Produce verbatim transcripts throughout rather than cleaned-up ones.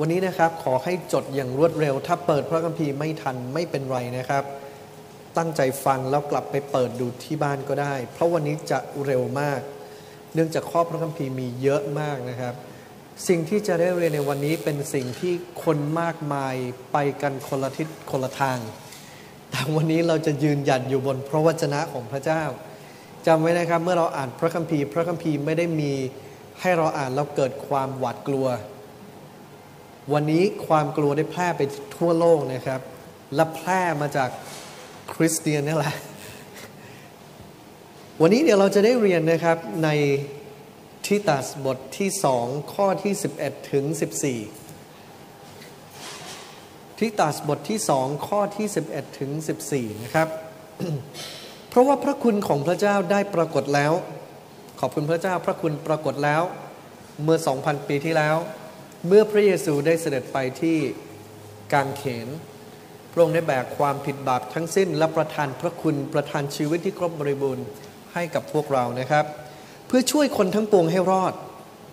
วันนี้นะครับขอให้จดอย่างรวดเร็วถ้าเปิดพระคัมภีร์ไม่ทันไม่เป็นไรนะครับตั้งใจฟังแล้วกลับไปเปิดดูที่บ้านก็ได้เพราะวันนี้จะเร็วมากเนื่องจากข้อพระคัมภีร์มีเยอะมากนะครับสิ่งที่จะได้เรียนในวันนี้เป็นสิ่งที่คนมากมายไปกันคนละทิศคนละทางแต่วันนี้เราจะยืนหยัดอยู่บนพระวจนะของพระเจ้าจำไว้นะครับเมื่อเราอ่านพระคัมภีร์พระคัมภีร์ไม่ได้มีให้เราอ่านแล้วเกิดความหวาดกลัววันนี้ความกลัวได้แพร่ไปทั่วโลกนะครับและแพร่มาจากคริสเตียนนี่แหละวันนี้เดี๋ยวเราจะได้เรียนนะครับในทิตัสบทที่สองข้อที่สิบเอ็ดถึงสิบสี่ทิตัสบทที่สองข้อที่สิบเอ็ดถึงสิบสี่นะครับ เพราะว่าพระคุณของพระเจ้าได้ปรากฏแล้วขอบคุณพระเจ้าพระคุณปรากฏแล้วเมื่อ สองพัน ปีที่แล้วเมื่อพระเยซูได้เสด็จไปที่กางเขนพระองค์ได้แบกความผิดบาปทั้งสิ้นและประทานพระคุณประทานชีวิตที่ครบบริบูรณ์ให้กับพวกเรานะครับเพื่อช่วยคนทั้งปวงให้รอด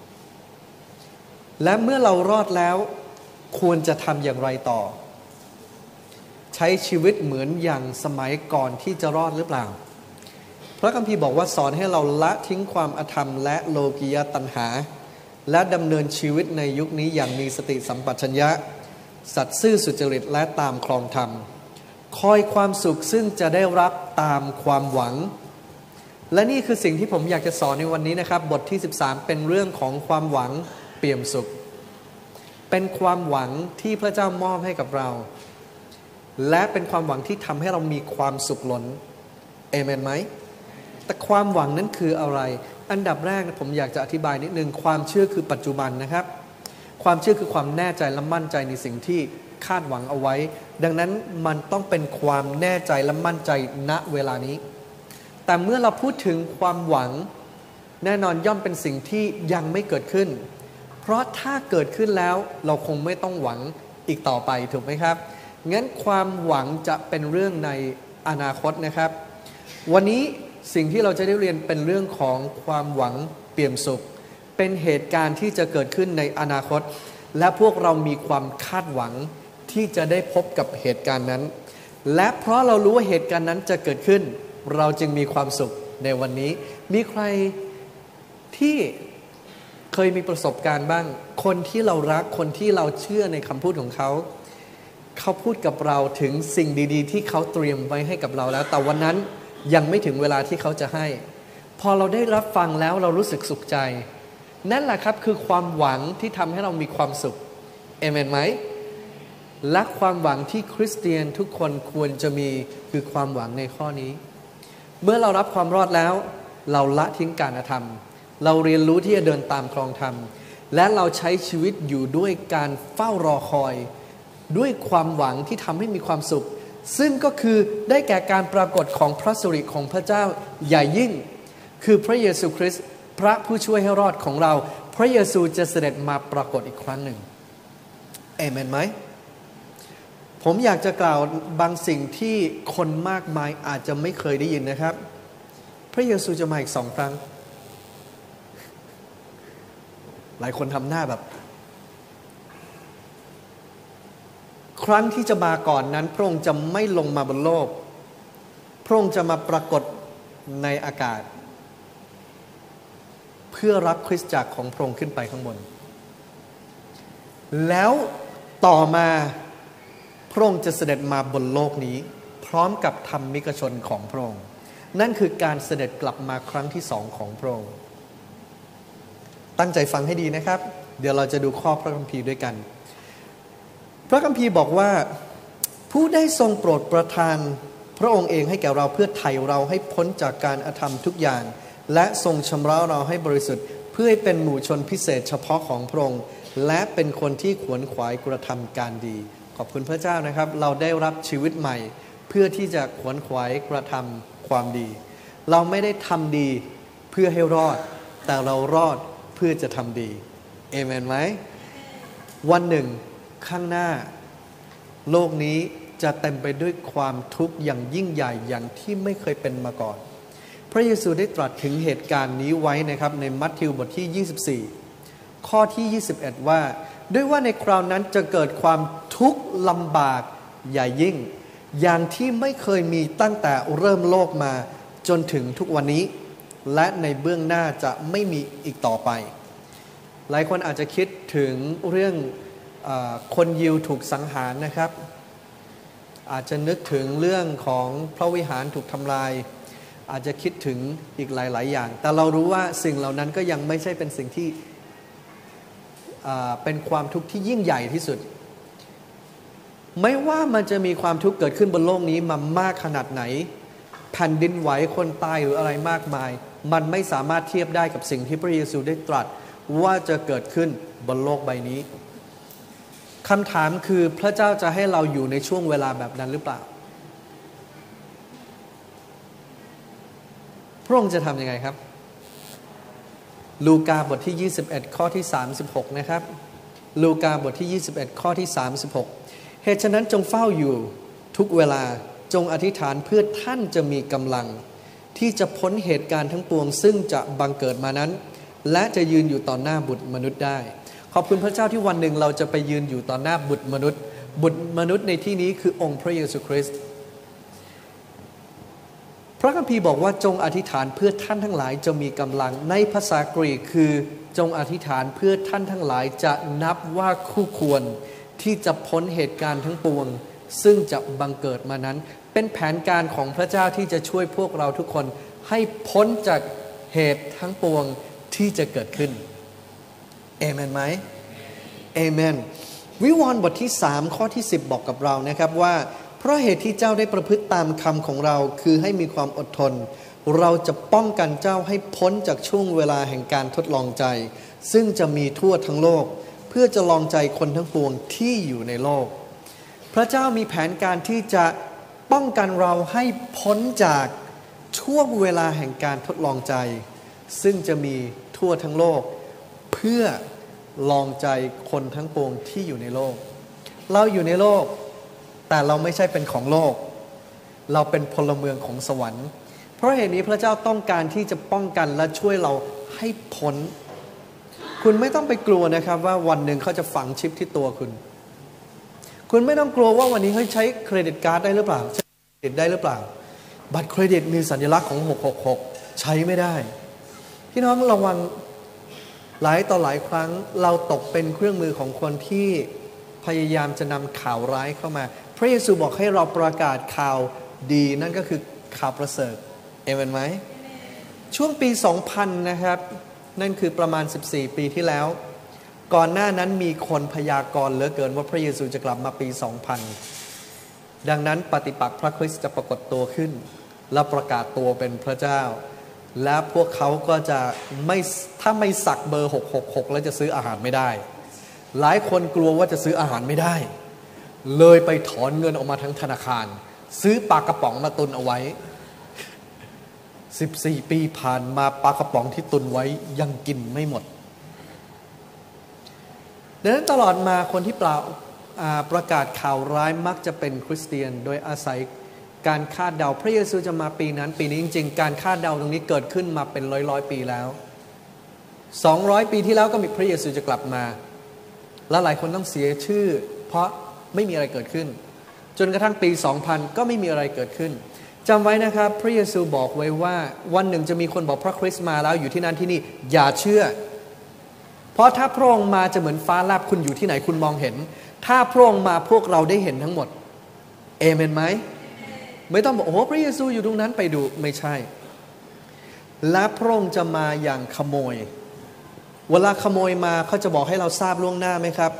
และเมื่อเรารอดแล้วควรจะทำอย่างไรต่อใช้ชีวิตเหมือนอย่างสมัยก่อนที่จะรอดหรือเปล่าพระคัมภีร์บอกว่าสอนให้เราละทิ้งความอธรรมและโลกียตัณหาและดำเนินชีวิตในยุคนี้อย่างมีสติสัมปชัญญะสัตย์ซื่อสุจริตและตามครองธรรมคอยความสุขซึ่งจะได้รับตามความหวังและนี่คือสิ่งที่ผมอยากจะสอนในวันนี้นะครับบทที่สิบสามเป็นเรื่องของความหวังเปี่ยมสุขเป็นความหวังที่พระเจ้ามอบให้กับเราและเป็นความหวังที่ทำให้เรามีความสุขล้นเอเมนไหมแต่ความหวังนั้นคืออะไรอันดับแรกผมอยากจะอธิบายนิดนึงความเชื่อคือปัจจุบันนะครับความเชื่อคือความแน่ใจและมั่นใจในสิ่งที่คาดหวังเอาไว้ดังนั้นมันต้องเป็นความแน่ใจและมั่นใจณเวลานี้แต่เมื่อเราพูดถึงความหวังแน่นอนย่อมเป็นสิ่งที่ยังไม่เกิดขึ้นเพราะถ้าเกิดขึ้นแล้วเราคงไม่ต้องหวังอีกต่อไปถูกไหมครับงั้นความหวังจะเป็นเรื่องในอนาคตนะครับวันนี้สิ่งที่เราจะได้เรียนเป็นเรื่องของความหวังเปี่ยมสุขเป็นเหตุการณ์ที่จะเกิดขึ้นในอนาคตและพวกเรามีความคาดหวังที่จะได้พบกับเหตุการณ์นั้นและเพราะเรารู้ว่าเหตุการณ์นั้นจะเกิดขึ้นเราจึงมีความสุขในวันนี้มีใครที่เคยมีประสบการณ์บ้างคนที่เรารักคนที่เราเชื่อในคำพูดของเขาเขาพูดกับเราถึงสิ่งดีๆที่เขาเตรียมไว้ให้กับเราแล้วแต่วันนั้นยังไม่ถึงเวลาที่เขาจะให้พอเราได้รับฟังแล้วเรารู้สึกสุขใจนั่นแหละครับคือความหวังที่ทำให้เรามีความสุขเอเมนไหมและความหวังที่คริสเตียนทุกคนควรจะมีคือความหวังในข้อนี้เมื่อเรารับความรอดแล้วเราละทิ้งการอธรรมเราเรียนรู้ที่จะเดินตามครองธรรมและเราใช้ชีวิตอยู่ด้วยการเฝ้ารอคอยด้วยความหวังที่ทำให้มีความสุขซึ่งก็คือได้แก่การปรากฏของพระสิริของพระเจ้าใหญ่ยิ่งคือพระเยซูคริสต์พระผู้ช่วยให้รอดของเราพระเยซูจะเสด็จมาปรากฏอีกครั้งหนึ่งเอเมนไหมผมอยากจะกล่าวบางสิ่งที่คนมากมายอาจจะไม่เคยได้ยินนะครับพระเยซูจะมาอีกสองครั้งหลายคนทำหน้าแบบครั้งที่จะมาก่อนนั้นพระองค์จะไม่ลงมาบนโลกพระองค์จะมาปรากฏในอากาศเพื่อรับคริสตจักรของพระองค์ขึ้นไปข้างบนแล้วต่อมาพระองค์จะเสด็จมาบนโลกนี้พร้อมกับธรรมิกชนของพระองค์นั่นคือการเสด็จกลับมาครั้งที่สองของพระองค์ตั้งใจฟังให้ดีนะครับเดี๋ยวเราจะดูข้อพระคัมภีร์ด้วยกันพระคัมภีร์บอกว่าผู้ได้ทรงโปรดประทานพระองค์เองให้แก่เราเพื่อไถ่เราให้พ้นจากการอธรรมทุกอย่างและทรงชำระเราให้บริสุทธิ์เพื่อให้เป็นหมู่ชนพิเศษเฉพาะของพระองค์และเป็นคนที่ขวนขวายกระทำการดีขอบคุณพระเจ้านะครับเราได้รับชีวิตใหม่เพื่อที่จะขวนขวายกระทำความดีเราไม่ได้ทำดีเพื่อให้รอดแต่เรารอดเพื่อจะทำดีเอเมนไหมวันหนึ่งข้างหน้าโลกนี้จะเต็มไปด้วยความทุกข์อย่างยิ่งใหญ่อย่างที่ไม่เคยเป็นมาก่อนพระเยซูได้ตรัสถึงเหตุการณ์นี้ไว้นะครับในมัทธิวบทที่ยี่สิบสี่ข้อที่ยี่สิบเอ็ดว่าด้วยว่าในคราวนั้นจะเกิดความทุกข์ลำบากใหญ่ยิ่งอย่างที่ไม่เคยมีตั้งแต่เริ่มโลกมาจนถึงทุกวันนี้และในเบื้องหน้าจะไม่มีอีกต่อไปหลายคนอาจจะคิดถึงเรื่องเออคนยิวถูกสังหารนะครับอาจจะนึกถึงเรื่องของพระวิหารถูกทำลายอาจจะคิดถึงอีกหลายๆอย่างแต่เรารู้ว่าสิ่งเหล่านั้นก็ยังไม่ใช่เป็นสิ่งที่เป็นความทุกข์ที่ยิ่งใหญ่ที่สุดไม่ว่ามันจะมีความทุกข์เกิดขึ้นบนโลกนี้มามากขนาดไหนแผ่นดินไหวคนตายหรืออะไรมากมายมันไม่สามารถเทียบได้กับสิ่งที่พระเยซูได้ตรัสว่าจะเกิดขึ้นบนโลกใบนี้คำถามคือพระเจ้าจะให้เราอยู่ในช่วงเวลาแบบนั้นหรือเปล่าพระองค์จะทำยังไงครับลูกาบทที่ยี่สิบเอ็ดข้อที่สามสิบหกนะครับลูกาบทที่ยี่สิบเอ็ดข้อที่สามสิบหกเหตุฉะนั้นจงเฝ้าอยู่ทุกเวลาจงอธิษฐานเพื่อท่านจะมีกำลังที่จะพ้นเหตุการณ์ทั้งปวงซึ่งจะบังเกิดมานั้นและจะยืนอยู่ต่อหน้าบุตรมนุษย์ได้ขอบคุณพระเจ้าที่วันหนึ่งเราจะไปยืนอยู่ต่อหน้าบุตรมนุษย์บุตรมนุษย์ในที่นี้คือองค์พระเยซูคริสต์พระคัมภีร์บอกว่าจงอธิษฐานเพื่อท่านทั้งหลายจะมีกำลังในภาษากรีกคือจงอธิษฐานเพื่อท่านทั้งหลายจะนับว่าคู่ควรที่จะพ้นเหตุการณ์ทั้งปวงซึ่งจะบังเกิดมานั้นเป็นแผนการของพระเจ้าที่จะช่วยพวกเราทุกคนให้พ้นจากเหตุทั้งปวงที่จะเกิดขึ้นเอเมนไหมเอเมนวิวรณ์บทที่สามข้อที่สิบบอกกับเรานะครับว่าเพราะเหตุที่เจ้าได้ประพฤติตามคำของเราคือให้มีความอดทนเราจะป้องกันเจ้าให้พ้นจากช่วงเวลาแห่งการทดลองใจซึ่งจะมีทั่วทั้งโลกเพื่อจะลองใจคนทั้งปวงที่อยู่ในโลกพระเจ้ามีแผนการที่จะป้องกันเราให้พ้นจากช่วงเวลาแห่งการทดลองใจซึ่งจะมีทั่วทั้งโลกเพื่อลองใจคนทั้งปวงที่อยู่ในโลกเราอยู่ในโลกแต่เราไม่ใช่เป็นของโลกเราเป็นพลเมืองของสวรรค์เพราะเหตุนี้พระเจ้าต้องการที่จะป้องกันและช่วยเราให้พ้นคุณไม่ต้องไปกลัวนะครับว่าวันหนึ่งเขาจะฝังชิปที่ตัวคุณคุณไม่ต้องกลัวว่าวันนี้เขาใช้เครดิตการ์ดได้หรือเปล่าใช้เครดิตได้หรือเปล่าบัตรเครดิตมีสัญลักษณ์ของหกหกหกใช้ไม่ได้พี่น้องระวังหลายต่อหลายครั้งเราตกเป็นเครื่องมือของคนที่พยายามจะนำข่าวร้ายเข้ามาพระเยซูบอกให้เราประกาศข่าวดีนั่นก็คือข่าวประเสริฐเอเมนไหมช่วงปีสองพันนะครับนั่นคือประมาณสิบสี่ปีที่แล้วก่อนหน้านั้นมีคนพยากรณ์เหลือเกินว่าพระเยซูจะกลับมาปีสองพันดังนั้นปฏิปักษ์พระคริสต์จะปรากฏตัวขึ้นและประกาศตัวเป็นพระเจ้าและพวกเขาก็จะไม่ถ้าไม่สักเบอร์หกหกหกแล้วจะซื้ออาหารไม่ได้หลายคนกลัวว่าจะซื้ออาหารไม่ได้เลยไปถอนเงินออกมาทั้งธนาคารซื้อปลากระป๋องมาตุนเอาไว้สิบสี่ปีผ่านมาปลากระป๋องที่ตุนไว้ยังกินไม่หมดดังนั้นตลอดมาคนที่เปล่าประกาศข่าวร้ายมักจะเป็นคริสเตียนโดยอาศัยการคาดเดาพระเยซูจะมาปีนั้นปีนี้จริงๆการคาดเดาตรงนี้เกิดขึ้นมาเป็นร้อยๆปีแล้วสองร้อยปีที่แล้วก็มีพระเยซูจะกลับมาและหลายคนต้องเสียชื่อเพราะไม่มีอะไรเกิดขึ้นจนกระทั่งปีสองพันก็ไม่มีอะไรเกิดขึ้นจำไว้นะครับพระเยซูบอกไว้ว่าวันหนึ่งจะมีคนบอกพระคริสต์มาแล้วอยู่ที่นั่นที่นี่อย่าเชื่อเพราะถ้าพระองค์มาจะเหมือนฟ้าแลบคุณอยู่ที่ไหนคุณมองเห็นถ้าพระองค์มาพวกเราได้เห็นทั้งหมดเอเมนไหมไม่ต้องบอกโอ้พระเยซูอยู่ตรงนั้นไปดูไม่ใช่และพระองค์จะมาอย่างขโมยเวลาขโมยมาเขาจะบอกให้เราทราบล่วงหน้าไหมครับ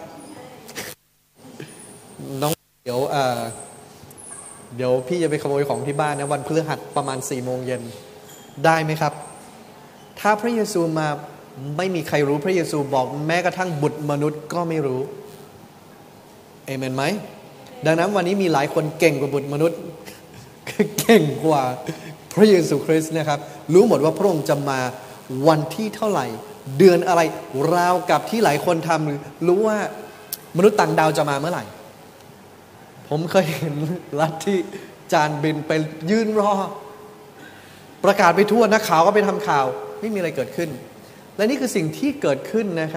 น้องเดี๋ยวเอ่อเดี๋ยวพี่จะไปขโมยของที่บ้านนะวันพฤหัสประมาณสี่โมงเย็นได้ไหมครับถ้าพระเยซูมาไม่มีใครรู้พระเยซูบอกแม้กระทั่งบุตรมนุษย์ก็ไม่รู้เอเมนไหมดังนั้นวันนี้มีหลายคนเก่งกว่าบุตรมนุษย์เก่งกว่าพระเยซูคริสต์นะครับรู้หมดว่าพระองค์จะมาวันที่เท่าไหร่เดือนอะไรราวกับที่หลายคนทำรู้ว่ามนุษย์ต่างดาวจะมาเมื่อไหร่ผมเคยเห็นลัทธิจานบินไปยืนรอประกาศไปทั่วนักข่าวก็ไปทำข่าวไม่มีอะไรเกิดขึ้นและนี่คือสิ่งที่เกิดขึ้นนะครับ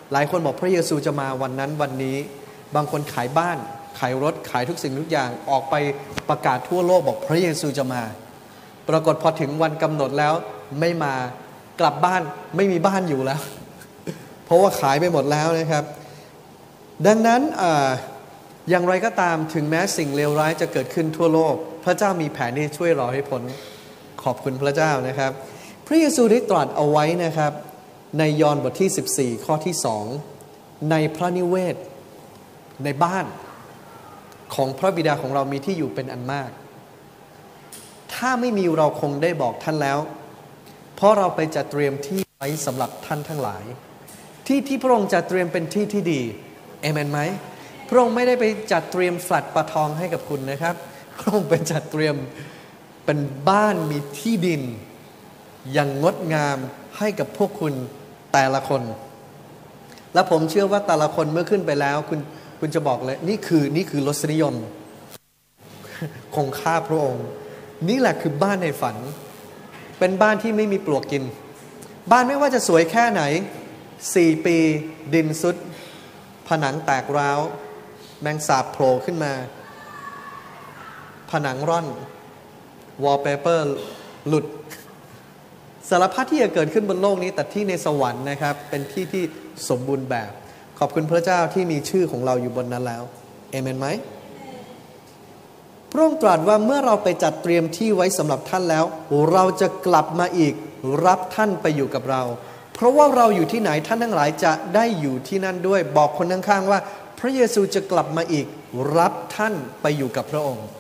หลายคนบอกพระเยซูจะมาวันนั้นวันนี้บางคนขายบ้านขายรถขายทุกสิ่งทุกอย่างออกไปประกาศทั่วโลกบอกพระเยซูจะมาปรากฏพอถึงวันกำหนดแล้วไม่มากลับบ้านไม่มีบ้านอยู่แล้ว เพราะว่าขายไปหมดแล้วนะครับดังนั้นออย่างไรก็ตามถึงแม้สิ่งเลวร้ายจะเกิดขึ้นทั่วโลกพระเจ้ามีแผนที่ช่วยเราให้พ้นขอบคุณพระเจ้านะครับพระเยซูได้ตรัสเอาไว้นะครับในยอห์นบทที่สิบสี่ข้อที่สองในพระนิเวศในบ้านของพระบิดาของเรามีที่อยู่เป็นอันมากถ้าไม่มีเราคงได้บอกท่านแล้วเพราะเราไปจัดเตรียมที่ไว้สำหรับท่านทั้งหลายที่ที่พระองค์จัดเตรียมเป็นที่ที่ดีเอเมนไหมพระองค์ไม่ได้ไปจัดเตรียมแฟลตปลาทองให้กับคุณนะครับพระองค์ไปจัดเตรียมเป็นบ้านมีที่ดินอย่างงดงามให้กับพวกคุณแต่ละคนและผมเชื่อว่าแต่ละคนเมื่อขึ้นไปแล้วคุณคุณจะบอกเลยนี่คือนี่คือรสนิยมของข้าพระองค์นี่แหละคือบ้านในฝันเป็นบ้านที่ไม่มีปลวกกินบ้านไม่ว่าจะสวยแค่ไหนสี่ปีดินซุดผนังแตกร้าวแมงสาบโผล่ขึ้นมาผนังร่อนวอลเปเปอร์หลุดสารพัดที่จะเกิดขึ้นบนโลกนี้แต่ที่ในสวรรค์นะครับเป็นที่ที่สมบูรณ์แบบขอบคุณพระเจ้าที่มีชื่อของเราอยู่บนนั้นแล้วเอเมนไหมพระองค์ตรัสว่าเมื่อเราไปจัดเตรียมที่ไว้สำหรับท่านแล้วเราจะกลับมาอีกรับท่านไปอยู่กับเราเพราะว่าเราอยู่ที่ไหนท่านทั้งหลายจะได้อยู่ที่นั่นด้วยบอกคนข้างๆว่าพระเยซูจะกลับมาอีกรับท่านไปอยู่กับพระองค์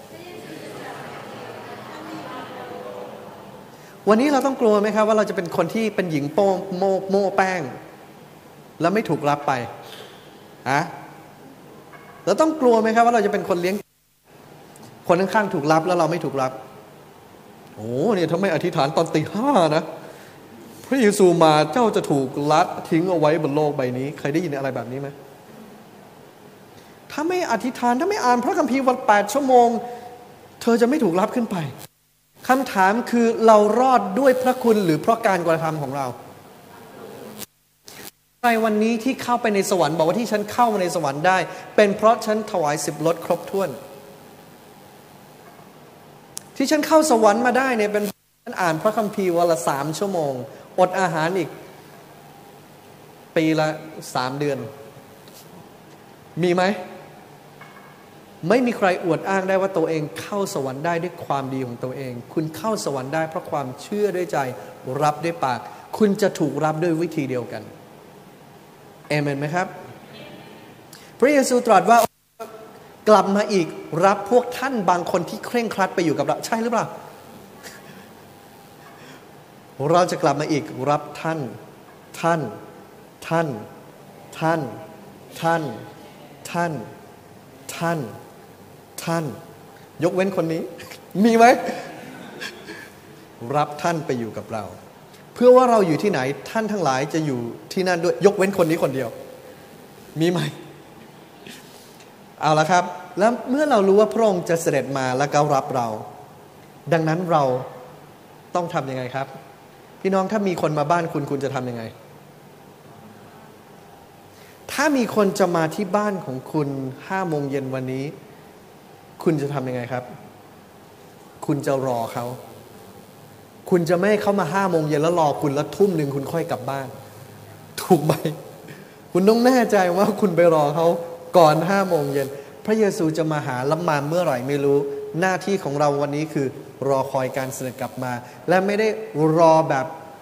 วันนี้เราต้องกลัวไหมครับว่าเราจะเป็นคนที่เป็นหญิงโป้โม่โม่แป้งแล้วไม่ถูกรับไปฮะเราต้องกลัวไหมครับว่าเราจะเป็นคนเลี้ยงคนข้างๆถูกรับแล้วเราไม่ถูกรับโอ้เนี่ยถ้าไม่อธิษฐานตอนตีห้านะพระเยซูมาเจ้าจะถูกลัดทิ้งเอาไว้บนโลกใบนี้เคยได้ยินอะไรแบบนี้ไหมถ้าไม่อธิษฐานถ้าไม่อ่านพระคัมภีร์วันแปดชั่วโมงเธอจะไม่ถูกรับขึ้นไปคำถามคือเรารอดด้วยพระคุณหรือเพราะการกระทำของเราใครวันนี้ที่เข้าไปในสวรรค์บอกว่าที่ฉันเข้ามาในสวรรค์ได้เป็นเพราะฉันถวายสิบลดครบถ้วนที่ฉันเข้าสวรรค์มาได้เนี่ยเป็นฉันอ่านพระคัมภีร์วันละสามชั่วโมงอดอาหารอีกปีละสามเดือนมีไหมไม่มีใครอวดอ้างได้ว่าตัวเองเข้าสวรรค์ได้ด้วยความดีของตัวเองคุณเข้าสวรรค์ได้เพราะความเชื่อด้วยใจรับด้วยปากคุณจะถูกรับด้วยวิธีเดียวกันเอเมนไหมครับพระเยซูตรัสว่ากลับมาอีกรับพวกท่านบางคนที่เคร่งครัดไปอยู่กับเราใช่หรือเปล่าเราจะกลับมาอีกรับท่านท่านท่านท่านท่านท่านท่านท่านยกเว้นคนนี้มีไหมรับท่านไปอยู่กับเราเพื่อว่าเราอยู่ที่ไหนท่านทั้งหลายจะอยู่ที่นั่นด้วยยกเว้นคนนี้คนเดียวมีไหมเอาละครับแล้วเมื่อเรารู้ว่าพระองค์จะเสด็จมาและก็รับเราดังนั้นเราต้องทำยังไงครับพี่น้องถ้ามีคนมาบ้านคุณคุณจะทำยังไงถ้ามีคนจะมาที่บ้านของคุณห้าโมงเย็นวันนี้คุณจะทำยังไงครับคุณจะรอเขาคุณจะไม่ให้เขามาห้าโมงเย็นแล้วรอคุณแล้วทุ่มหนึ่งคุณค่อยกลับบ้านถูกไหมคุณต้องแน่ใจว่าคุณไปรอเขาก่อนห้าโมงเย็นพระเยซูจะมาหาแล้วมาเมื่อไหร่ไม่รู้หน้าที่ของเราวันนี้คือรอคอยการเสด็จกลับมาและไม่ได้รอแบบ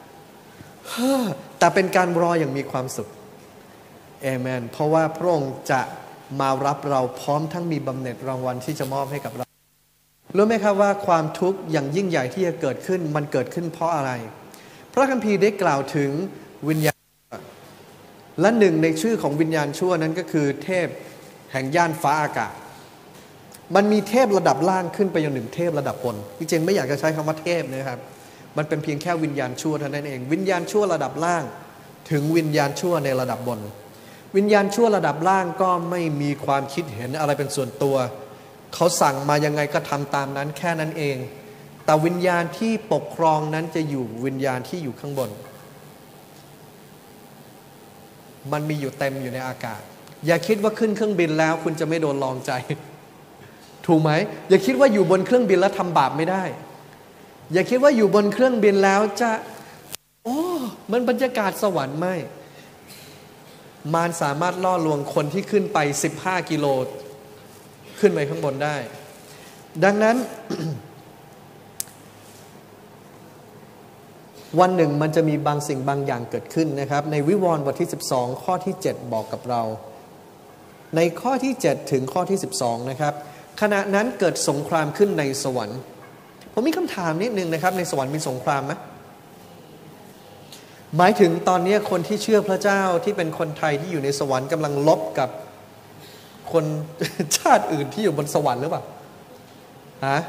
แต่เป็นการรออย่างมีความสุขเอเมนเพราะว่าพระองค์จะมารับเราพร้อมทั้งมีบำเหน็จรางวัลที่จะมอบให้กับเรารู้ไหมครับว่าความทุกข์อย่างยิ่งใหญ่ที่จะเกิดขึ้นมันเกิดขึ้นเพราะอะไรพระคัมภีร์ได้กล่าวถึงวิญญาณและหนึ่งในชื่อของวิญญาณชั่วนั้นก็คือเทพแห่งย่านฟ้าอากาศมันมีเทพระดับล่างขึ้นไปจนถึงเทพระดับบนจริงๆไม่อยากจะใช้คำว่าเทพนะครับมันเป็นเพียงแค่วิญญาณชั่วเท่านั้นเองวิญญาณชั่วระดับล่างถึงวิญญาณชั่วในระดับบนวิญญาณชั่วระดับล่างก็ไม่มีความคิดเห็นอะไรเป็นส่วนตัวเขาสั่งมายังไงก็ทำตามนั้นแค่นั้นเองแต่วิญญาณที่ปกครองนั้นจะอยู่วิญญาณที่อยู่ข้างบนมันมีอยู่เต็มอยู่ในอากาศอย่าคิดว่าขึ้นเครื่องบินแล้วคุณจะไม่โดนลองใจถูกไหมอย่าคิดว่าอยู่บนเครื่องบินแล้วทำบาปไม่ได้อย่าคิดว่าอยู่บนเครื่องบินแล้วจะโอ้มันบรรยากาศสวรรค์ไม่มารสามารถล่อลวงคนที่ขึ้นไปสิบห้ากิโลขึ้นไปข้างบนได้ดังนั้น วันหนึ่งมันจะมีบางสิ่งบางอย่างเกิดขึ้นนะครับในวิวรณ์บทที่สิบสองข้อที่เจ็ดบอกกับเราในข้อที่เจ็ดถึงข้อที่สิบสองนะครับขณะนั้นเกิดสงครามขึ้นในสวรรค์ผมมีคำถามนิดนึงนะครับในสวรรค์มีสงครามไหมหมายถึงตอนนี้คนที่เชื่อพระเจ้าที่เป็นคนไทยที่อยู่ในสวรรค์กำลังลบกับคนชาติอื่นที่อยู่บนสวรรค์หรือเปล่าฮะ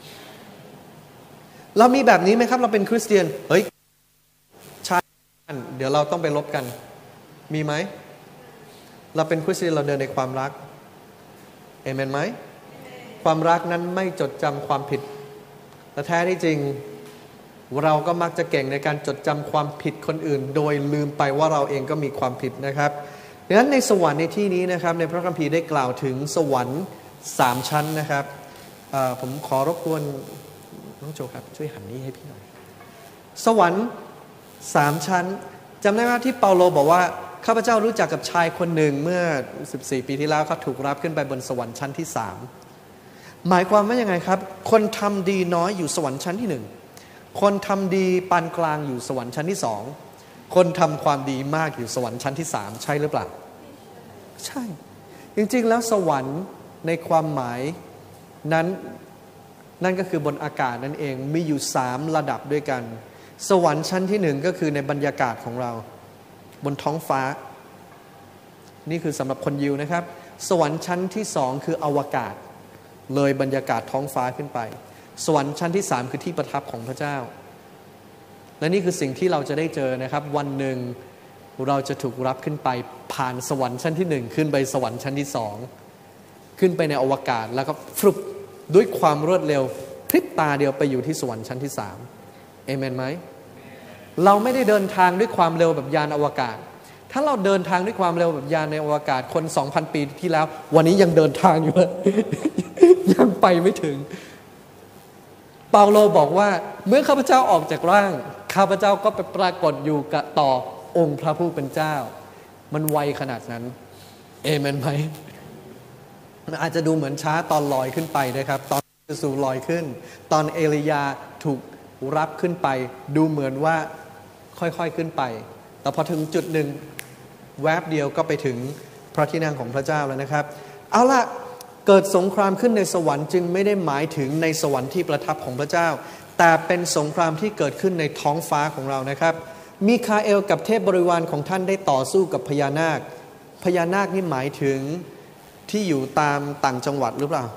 เรามีแบบนี้ไหมครับเราเป็นคริสเตียนเฮ้ยชาติเดี๋ยวเราต้องไปลบกันมีไหมเราเป็นคริสเตียนเราเดินในความรักเอเมนไหมความรักนั้นไม่จดจำความผิดแต่แท้ที่จริงเราก็มักจะเก่งในการจดจำความผิดคนอื่นโดยลืมไปว่าเราเองก็มีความผิดนะครับดังนั้นในสวรรค์ในที่นี้นะครับในพระคัมภีร์ได้กล่าวถึงสวรรค์สามชั้นนะครับผมขอรบกวนน้องโจครับช่วยหันนี้ให้พี่หน่อยสวรรค์สามชั้นจำได้ไหมที่เปาโลบอกว่าข้าพเจ้ารู้จักกับชายคนหนึ่งเมื่อสิบสี่ปีที่แล้วเขาถูกรับขึ้นไปบนสวรรค์ชั้นที่สามหมายความว่ายังไงครับคนทำดีน้อยอยู่สวรรค์ชั้นที่หนึ่งคนทำดีปานกลางอยู่สวรรค์ชั้นที่สองคนทำความดีมากอยู่สวรรค์ชั้นที่สามใช่หรือเปล่าใช่จริงๆแล้วสวรรค์ในความหมายนั้นนั่นก็คือบนอากาศนั่นเองมีอยู่สามระดับด้วยกันสวรรค์ชั้นที่หนึ่งก็คือในบรรยากาศของเราบนท้องฟ้านี่คือสำหรับคนยิวนะครับสวรรค์ชั้นที่สองคืออวกาศเลยบรรยากาศท้องฟ้าขึ้นไปสวรรค์ชั้นที่สามคือที่ประทับของพระเจ้าและนี่คือสิ่งที่เราจะได้เจอนะครับวันหนึ่งเราจะถูกรับขึ้นไปผ่านสวรรค์ชั้นที่หนึ่งขึ้นไปสวรรค์ชั้นที่สองขึ้นไปในอวกาศแล้วก็ฟลุปด้วยความรวดเร็วพริบตาเดียวไปอยู่ที่สวรรค์ชั้นที่สามเอเมนไหมเราไม่ได้เดินทางด้วยความเร็วแบบยานอวกาศถ้าเราเดินทางด้วยความเร็วแบบยานในอวกาศคน สองพัน ปีที่แล้ววันนี้ยังเดินทางอยู่ ยังไปไม่ถึงเปาโลบอกว่าเมื่อข้าพเจ้าออกจากร่างข้าพเจ้าก็ไปปรากฏอยู่กับต่อองค์พระผู้เป็นเจ้ามันไวขนาดนั้นเอเมนไหมมันอาจจะดูเหมือนช้าตอนลอยขึ้นไปนะครับตอนยะซูลอยขึ้นตอนเอลียาถูกรับขึ้นไปดูเหมือนว่าค่อยๆขึ้นไปแต่พอถึงจุดหนึ่งแวบเดียวก็ไปถึงพระที่นั่งของพระเจ้าแล้วนะครับเอาล่ะเกิดสงครามขึ้นในสวรรค์จึงไม่ได้หมายถึงในสวรรค์ที่ประทับของพระเจ้าแต่เป็นสงครามที่เกิดขึ้นในท้องฟ้าของเรานะครับมีคาเอลกับเทพบริวารของท่านได้ต่อสู้กับพญานาคพญานาคนี่หมายถึงที่อยู่ตามต่างจังหวัดหรือเปล่า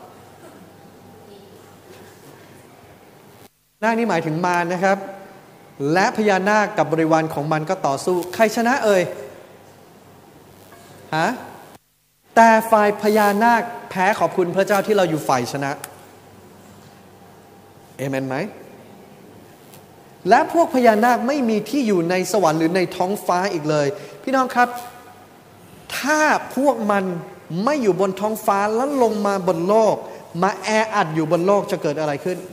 นาคนี่หมายถึงมารนะครับและพญานาคกับบริวารของมันก็ต่อสู้ใครชนะเอ่ยฮะแต่ฝ่ายพญานาคแพ้ขอบคุณพระเจ้าที่เราอยู่ฝ่ายชนะเอเมนไหมและพวกพญานาคไม่มีที่อยู่ในสวรรค์หรือในท้องฟ้าอีกเลยพี่น้องครับถ้าพวกมันไม่อยู่บนท้องฟ้าแล้วลงมาบนโลกมาแออัดอยู่บนโลกจะเกิดอะไรขึ้น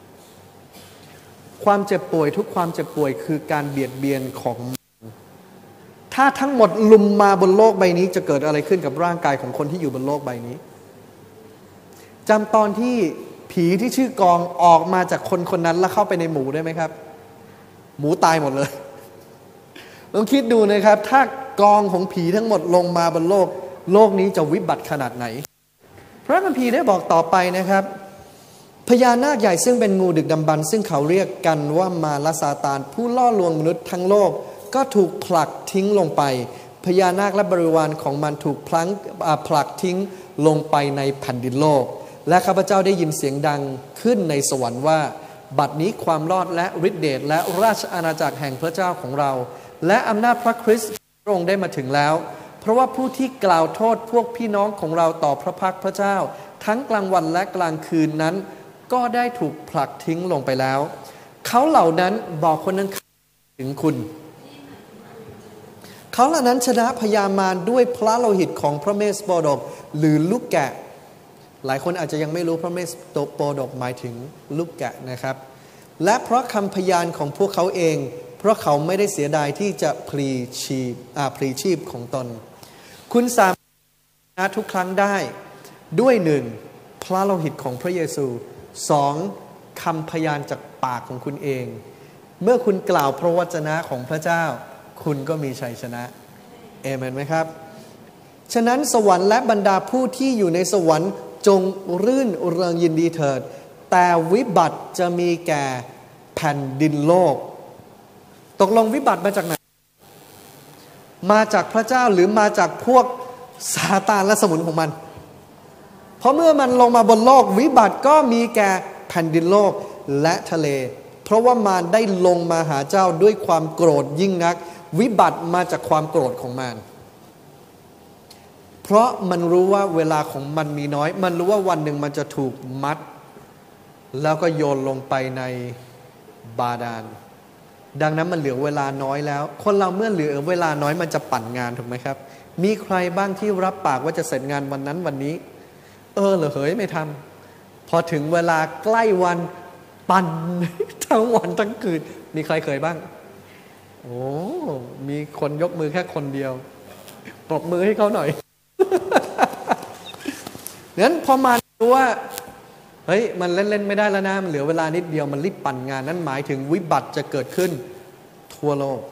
ความเจ็บป่วยทุกความเจ็บป่วยคือการเบียดเบียนของถ้าทั้งหมดลุมมาบนโลกใบนี้จะเกิดอะไรขึ้นกับร่างกายของคนที่อยู่บนโลกใบนี้จำตอนที่ผีที่ชื่อกองออกมาจากคนคนนั้นแล้วเข้าไปในหมูได้ไหมครับหมูตายหมดเลยลองคิดดูนะครับถ้ากองของผีทั้งหมดลงมาบนโลกโลกนี้จะวิบัติขนาดไหนพระคัมภีร์ได้บอกต่อไปนะครับพญานาคใหญ่ซึ่งเป็นงูดึกดำบรรพ์ซึ่งเขาเรียกกันว่ามาราซาตานผู้ล่อลวงมนุษย์ทั้งโลกก็ถูกผลักทิ้งลงไปพญานาคและบริวารของมันถูกพลังผลักทิ้งลงไปในแผ่นดินโลกและข้าพเจ้าได้ยินเสียงดังขึ้นในสวรรค์ว่าบัดนี้ความรอดและฤทธิเดชและราชอาณาจักรแห่งพระเจ้าของเราและอำนาจพระคริสต์พระองค์ได้มาถึงแล้วเพราะว่าผู้ที่กล่าวโทษพวกพี่น้องของเราต่อพระพักพระเจ้าทั้งกลางวันและกลางคืนนั้นก็ได้ถูกผลักทิ้งลงไปแล้วเขาเหล่านั้นบอกคนนั้นถึงคุณเขาเหล่านั้นชนะพญามารด้วยพระโลหิตของพระเมสโปดกหรือลูกแกะหลายคนอาจจะยังไม่รู้พระเมสโปดกหมายถึงลูกแกะนะครับและเพราะคำพยานของพวกเขาเองเพราะเขาไม่ได้เสียดายที่จะพลีชีพอาพลีชีพของตนคุณสามารถชนะทุกครั้งได้ด้วยหนึ่งพระโลหิตของพระเยซูสองคำพยานจากปากของคุณเองเมื่อคุณกล่าวพระวจนะของพระเจ้าคุณก็มีชัยชนะเอเมนไหมครับฉะนั้นสวรรค์และบรรดาผู้ที่อยู่ในสวรรค์จงรื่นเริงยินดีเถิดแต่วิบัติจะมีแก่แผ่นดินโลกตกลงวิบัติมาจากไหนมาจากพระเจ้าหรือมาจากพวกซาตานและสมุนของมันเพราะเมื่อมันลงมาบนโลกวิบัติก็มีแก่แผ่นดินโลกและทะเลเพราะว่ามารได้ลงมาหาเจ้าด้วยความโกรธยิ่งนักวิบัติมาจากความโกรธของมารเพราะมันรู้ว่าเวลาของมันมีน้อยมันรู้ว่าวันหนึ่งมันจะถูกมัดแล้วก็โยนลงไปในบาดาลดังนั้นมันเหลือเวลาน้อยแล้วคนเราเมื่อเหลือเวลาน้อยมันจะปั่นงานถูกไหมครับมีใครบ้างที่รับปากว่าจะเสร็จงานวันนั้นวันนี้เออเหรอเฮ้ยไม่ทำพอถึงเวลาใกล้วันปั่นทั้งวันทั้งคืนมีใครเคยบ้างโอ้มีคนยกมือแค่คนเดียวปรบมือให้เขาหน่อยงั้นพอมาดูว่าเฮ้ยมันเล่นๆไม่ได้แล้วนะมันเหลือเวลานิดเดียวมันรีบปั่นงานนั่นหมายถึงวิบัติจะเกิดขึ้นทั่วโลก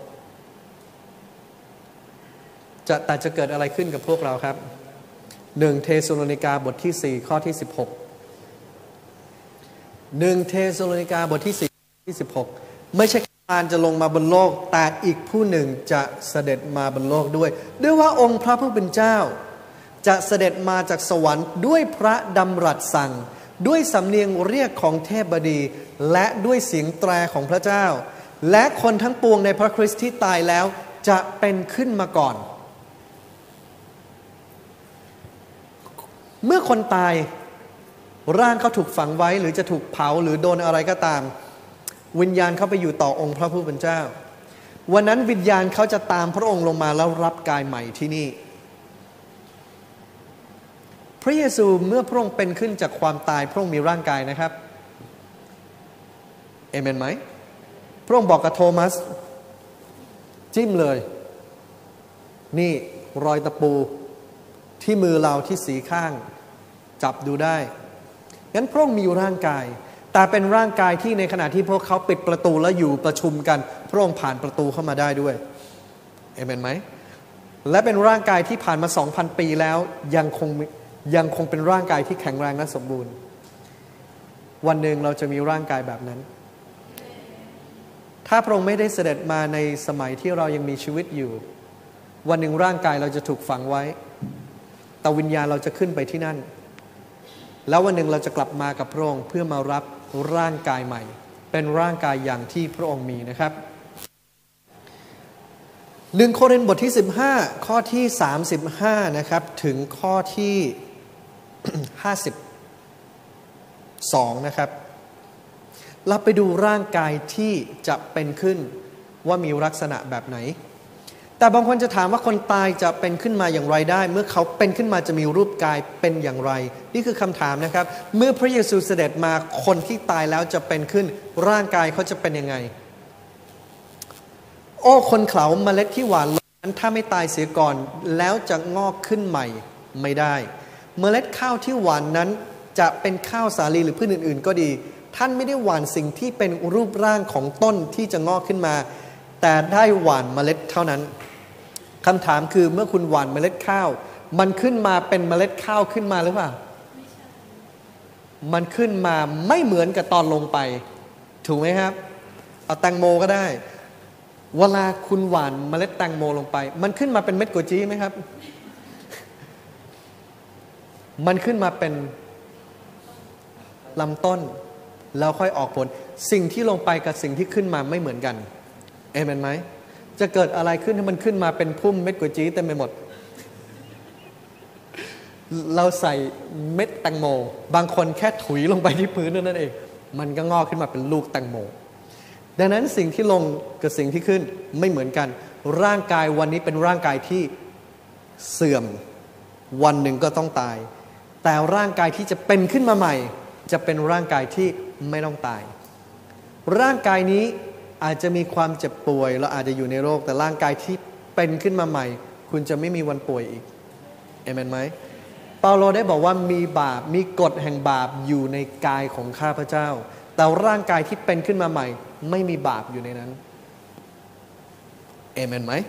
จะแต่จะเกิดอะไรขึ้นกับพวกเราครับหนึ่งเทสโลนิกาบทที่สี่ข้อที่สิบหกหนึ่งเทสโลนิกาบทที่สี่ที่สิบหกไม่ใช่มารจะลงมาบนโลกแต่อีกผู้หนึ่งจะเสด็จมาบนโลกด้วยด้วยว่าองค์พระผู้เป็นเจ้าจะเสด็จมาจากสวรรค์ด้วยพระดำรัสสั่งด้วยสำเนียงเรียกของเทพบดีและด้วยเสียงแตรของพระเจ้าและคนทั้งปวงในพระคริสต์ที่ตายแล้วจะเป็นขึ้นมาก่อนเมื่อคนตายร่างเขาถูกฝังไว้หรือจะถูกเผาหรือโดนอะไรก็ตามวิญญาณเขาไปอยู่ต่อองค์พระผู้เป็นเจ้าวันนั้นวิญญาณเขาจะตามพระองค์ลงมาแล้วรับกายใหม่ที่นี่พระเยซูเมื่อพระองค์เป็นขึ้นจากความตายพระองค์มีร่างกายนะครับเอเมนไหมพระองค์บอกกับโทมัสจิ้มเลยนี่รอยตะปูที่มือเราที่สีข้างจับดูได้งั้นพระองค์มีร่างกายแต่เป็นร่างกายที่ในขณะที่พวกเขาปิดประตูแล้วอยู่ประชุมกันพระองค์ผ่านประตูเข้ามาได้ด้วยเอเมนไหมและเป็นร่างกายที่ผ่านมา สองพัน ปีแล้วยังคงยังคงเป็นร่างกายที่แข็งแรงและสมบูรณ์วันหนึ่งเราจะมีร่างกายแบบนั้นถ้าพระองค์ไม่ได้เสด็จมาในสมัยที่เรายังมีชีวิตอยู่วันหนึ่งร่างกายเราจะถูกฝังไว้แต่วิญญาณเราจะขึ้นไปที่นั่นแล้ววันหนึ่งเราจะกลับมากับพระองค์เพื่อมารับร่างกายใหม่เป็นร่างกายอย่างที่พระองค์มีนะครับหนึ่งโครินธ์บทที่สิบห้าข้อที่สามสิบห้านะครับถึงข้อที่ห้าสิบสองนะครับเราไปดูร่างกายที่จะเป็นขึ้นว่ามีลักษณะแบบไหนแต่บางคนจะถามว่าคนตายจะเป็นขึ้นมาอย่างไรได้เมื่อเขาเป็นขึ้นมาจะมีรูปกายเป็นอย่างไรนี่คือคำถามนะครับเมื่อพระเยซูเสด็จมาคนที่ตายแล้วจะเป็นขึ้นร่างกายเขาจะเป็นยังไงโอ้คนเขลาเมล็ดที่หวานนั้นถ้าไม่ตายเสียก่อนแล้วจะงอกขึ้นใหม่ไม่ได้เมล็ดข้าวที่หวานนั้นจะเป็นข้าวสาลีหรือพืชอื่นๆก็ดีท่านไม่ได้หวานสิ่งที่เป็นรูปร่างของต้นที่จะงอกขึ้นมาแต่ได้หวานเมล็ดเท่านั้นคำถามคือเมื่อคุณหว่านเมล็ดข้าวมันขึ้นมาเป็นเมล็ดข้าวขึ้นมาหรือเปล่ามันขึ้นมาไม่เหมือนกับตอนลงไปถูกไหมครับเอาแตงโมก็ได้เวลาคุณหว่านเมล็ดแตงโมลงไปมันขึ้นมาเป็นเม็ดโกจีไหมครับมันขึ้นมาเป็นลำต้นแล้วค่อยออกผลสิ่งที่ลงไปกับสิ่งที่ขึ้นมาไม่เหมือนกันเอเมนไหมจะเกิดอะไรขึ้นให้มันขึ้นมาเป็นพุ่มเม็ดก๋วยจี้เต็มไปหมดเราใส่เม็ดแตงโมบางคนแค่ถุยลงไปที่พื้นนั่นเองมันก็งอกขึ้นมาเป็นลูกแตงโมดังนั้นสิ่งที่ลงกับสิ่งที่ขึ้นไม่เหมือนกันร่างกายวันนี้เป็นร่างกายที่เสื่อมวันหนึ่งก็ต้องตายแต่ร่างกายที่จะเป็นขึ้นมาใหม่จะเป็นร่างกายที่ไม่ต้องตายร่างกายนี้อาจจะมีความเจ็บป่วยเราอาจจะอยู่ในโรคแต่ร่างกายที่เป็นขึ้นมาใหม่คุณจะไม่มีวันป่วยอีกเอเมนไหมเปาโลได้บอกว่ามีบาปมีกฎแห่งบาปอยู่ในกายของข้าพเจ้าแต่ร่างกายที่เป็นขึ้นมาใหม่ไม่มีบาปอยู่ในนั้นเอเมนไหม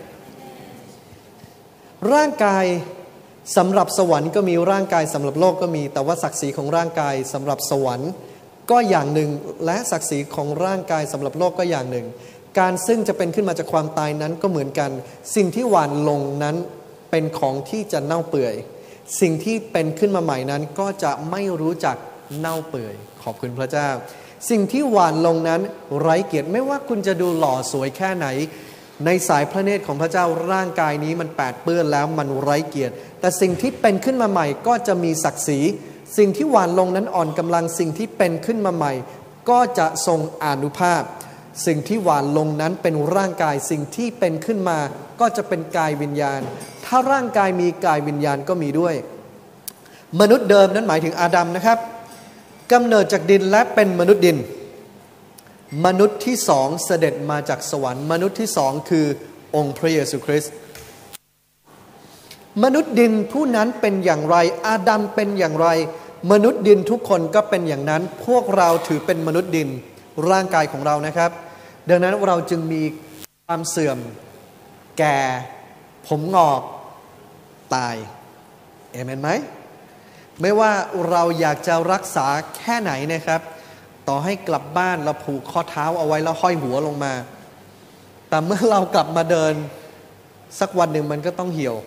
ร่างกายสำหรับสวรรค์ก็มีร่างกายสำหรับโลกก็มีแต่ว่าศักดิ์ศรีของร่างกายสำหรับสวรรค์ก็อย่างหนึ่งและศักดิ์ศรีของร่างกายสำหรับโลกก็อย่างหนึ่งการซึ่งจะเป็นขึ้นมาจากความตายนั้นก็เหมือนกันสิ่งที่หว่านลงนั้นเป็นของที่จะเน่าเปื่อยสิ่งที่เป็นขึ้นมาใหม่นั้นก็จะไม่รู้จักเน่าเปื่อยขอบคุณพระเจ้าสิ่งที่หว่านลงนั้นไร้เกียรติไม่ว่าคุณจะดูหล่อสวยแค่ไหนในสายพระเนตรของพระเจ้าร่างกายนี้มันแปดเปื้อนแล้วมันไร้เกียรติแต่สิ่งที่เป็นขึ้นมาใหม่ก็จะมีศักดิ์ศรีสิ่งที่หว่านลงนั้นอ่อนกำลังสิ่งที่เป็นขึ้นมาใหม่ก็จะทรงอานุภาพสิ่งที่หว่านลงนั้นเป็นร่างกายสิ่งที่เป็นขึ้นมาก็จะเป็นกายวิญญาณถ้าร่างกายมีกายวิญญาณก็มีด้วยมนุษย์เดิมนั้นหมายถึงอาดัมนะครับกำเนิดจากดินและเป็นมนุษย์ดินมนุษย์ที่สองเสด็จมาจากสวรรค์มนุษย์ที่สองคือองค์พระเยซูคริสต์มนุษย์ดินผู้นั้นเป็นอย่างไรอาดัมเป็นอย่างไรมนุษย์ดินทุกคนก็เป็นอย่างนั้นพวกเราถือเป็นมนุษย์ดินร่างกายของเรานะครับดังนั้นเราจึงมีความเสื่อมแก่ผมงอกตายเอเมนไหมไม่ว่าเราอยากจะรักษาแค่ไหนนะครับต่อให้กลับบ้านเราผูกข้อเท้าเอาไว้แล้วห้อยหัวลงมาแต่เมื่อเรากลับมาเดินสักวันหนึ่งมันก็ต้องเหี่ยว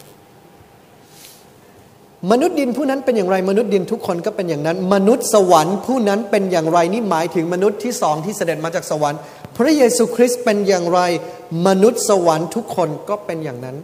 มนุษย์ดินผู้นั้นเป็นอย่างไรมนุษย์ดินทุกคนก็เป็นอย่างนั้นมนุษย์สวรรค์ผู้นั้นเป็นอย่างไรนี่หมายถึงมนุษย์ที่สองที่เสด็จมาจากสวรรค์พระเยซูคริสต์เป็นอย่างไรมนุษย์สวรรค์ทุกคนก็เป็นอย่างนั้น